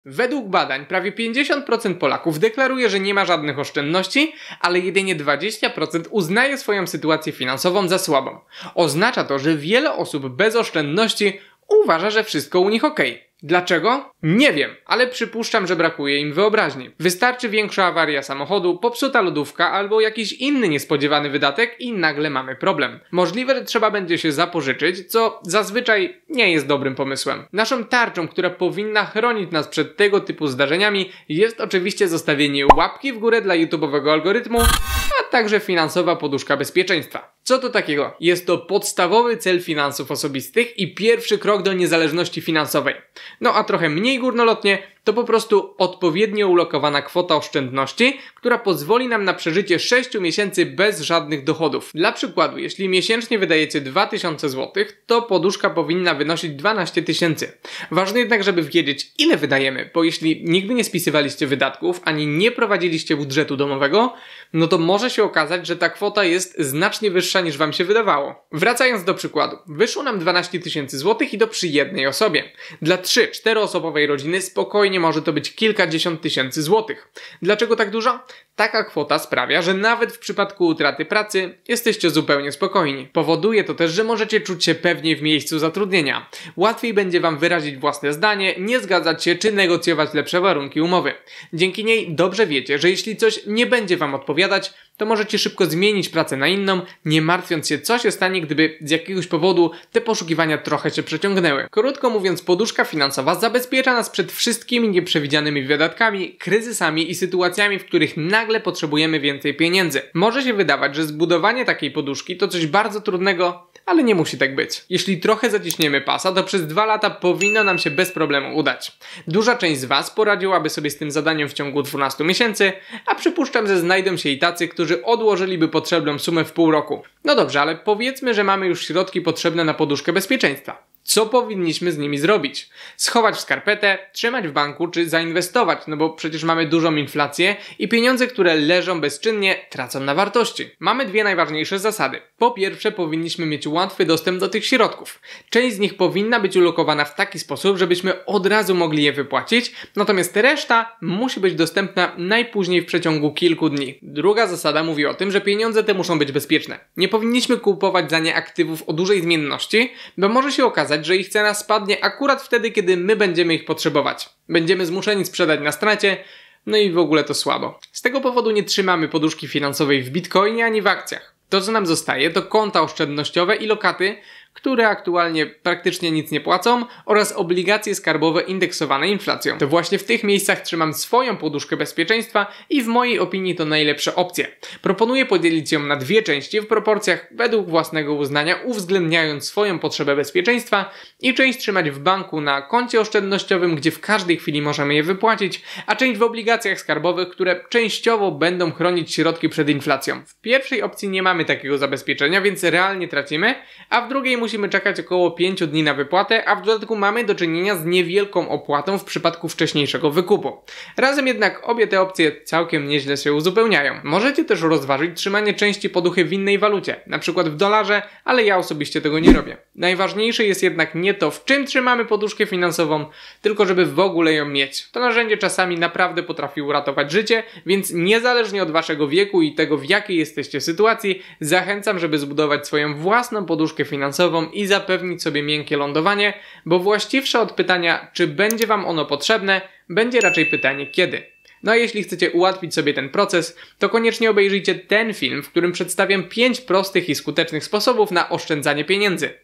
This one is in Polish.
Według badań prawie 50% Polaków deklaruje, że nie ma żadnych oszczędności, ale jedynie 20% uznaje swoją sytuację finansową za słabą. Oznacza to, że wiele osób bez oszczędności uważa, że wszystko u nich ok. Dlaczego? Nie wiem, ale przypuszczam, że brakuje im wyobraźni. Wystarczy większa awaria samochodu, popsuta lodówka albo jakiś inny niespodziewany wydatek i nagle mamy problem. Możliwe, że trzeba będzie się zapożyczyć, co zazwyczaj nie jest dobrym pomysłem. Naszą tarczą, która powinna chronić nas przed tego typu zdarzeniami, jest oczywiście zostawienie łapki w górę dla YouTube'owego algorytmu, a także finansowa poduszka bezpieczeństwa. Co to takiego? Jest to podstawowy cel finansów osobistych i pierwszy krok do niezależności finansowej. No a trochę mniej górnolotnie, to po prostu odpowiednio ulokowana kwota oszczędności, która pozwoli nam na przeżycie 6 miesięcy bez żadnych dochodów. Dla przykładu, jeśli miesięcznie wydajecie 2000 zł, to poduszka powinna wynosić 12 000. Ważne jednak, żeby wiedzieć, ile wydajemy, bo jeśli nigdy nie spisywaliście wydatków, ani nie prowadziliście budżetu domowego, no to może się okazać, że ta kwota jest znacznie wyższa niż wam się wydawało. Wracając do przykładu, wyszło nam 12 000 zł i to przy jednej osobie. Dla 3-4 osobowej rodziny spokojnie może to być kilkadziesiąt tysięcy złotych. Dlaczego tak dużo? Taka kwota sprawia, że nawet w przypadku utraty pracy jesteście zupełnie spokojni. Powoduje to też, że możecie czuć się pewniej w miejscu zatrudnienia. Łatwiej będzie wam wyrazić własne zdanie, nie zgadzać się czy negocjować lepsze warunki umowy. Dzięki niej dobrze wiecie, że jeśli coś nie będzie wam odpowiadać, to możecie szybko zmienić pracę na inną, nie martwiąc się, co się stanie, gdyby z jakiegoś powodu te poszukiwania trochę się przeciągnęły. Krótko mówiąc, poduszka finansowa zabezpiecza nas przed wszystkimi nieprzewidzianymi wydatkami, kryzysami i sytuacjami, w których nagle potrzebujemy więcej pieniędzy. Może się wydawać, że zbudowanie takiej poduszki to coś bardzo trudnego, ale nie musi tak być. Jeśli trochę zaciśniemy pasa, to przez 2 lata powinno nam się bez problemu udać. Duża część z was poradziłaby sobie z tym zadaniem w ciągu 12 miesięcy, a przypuszczam, że znajdą się i tacy, którzy odłożyliby potrzebną sumę w pół roku. No dobrze, ale powiedzmy, że mamy już środki potrzebne na poduszkę bezpieczeństwa. Co powinniśmy z nimi zrobić? Schować w skarpetę, trzymać w banku czy zainwestować, no bo przecież mamy dużą inflację i pieniądze, które leżą bezczynnie, tracą na wartości. Mamy dwie najważniejsze zasady. Po pierwsze, powinniśmy mieć łatwy dostęp do tych środków. Część z nich powinna być ulokowana w taki sposób, żebyśmy od razu mogli je wypłacić, natomiast reszta musi być dostępna najpóźniej w przeciągu kilku dni. Druga zasada mówi o tym, że pieniądze te muszą być bezpieczne. Nie powinniśmy kupować za nie aktywów o dużej zmienności, bo może się okazać, że ich cena spadnie akurat wtedy, kiedy my będziemy ich potrzebować. Będziemy zmuszeni sprzedać na stracie, no i w ogóle to słabo. Z tego powodu nie trzymamy poduszki finansowej w bitcoinie ani w akcjach. To, co nam zostaje, to konta oszczędnościowe i lokaty, które aktualnie praktycznie nic nie płacą, oraz obligacje skarbowe indeksowane inflacją. To właśnie w tych miejscach trzymam swoją poduszkę bezpieczeństwa i w mojej opinii to najlepsze opcje. Proponuję podzielić ją na dwie części w proporcjach według własnego uznania, uwzględniając swoją potrzebę bezpieczeństwa i część trzymać w banku na koncie oszczędnościowym, gdzie w każdej chwili możemy je wypłacić, a część w obligacjach skarbowych, które częściowo będą chronić środki przed inflacją. W pierwszej opcji nie mamy takiego zabezpieczenia, więc realnie tracimy, a w drugiej musimy czekać około 5 dni na wypłatę, a w dodatku mamy do czynienia z niewielką opłatą w przypadku wcześniejszego wykupu. Razem jednak obie te opcje całkiem nieźle się uzupełniają. Możecie też rozważyć trzymanie części poduchy w innej walucie, na przykład w dolarze, ale ja osobiście tego nie robię. Najważniejsze jest jednak nie to, w czym trzymamy poduszkę finansową, tylko żeby w ogóle ją mieć. To narzędzie czasami naprawdę potrafi uratować życie, więc niezależnie od waszego wieku i tego, w jakiej jesteście sytuacji, zachęcam, żeby zbudować swoją własną poduszkę finansową i zapewnić sobie miękkie lądowanie, bo właściwsze od pytania, czy będzie wam ono potrzebne, będzie raczej pytanie kiedy. No a jeśli chcecie ułatwić sobie ten proces, to koniecznie obejrzyjcie ten film, w którym przedstawiam 5 prostych i skutecznych sposobów na oszczędzanie pieniędzy.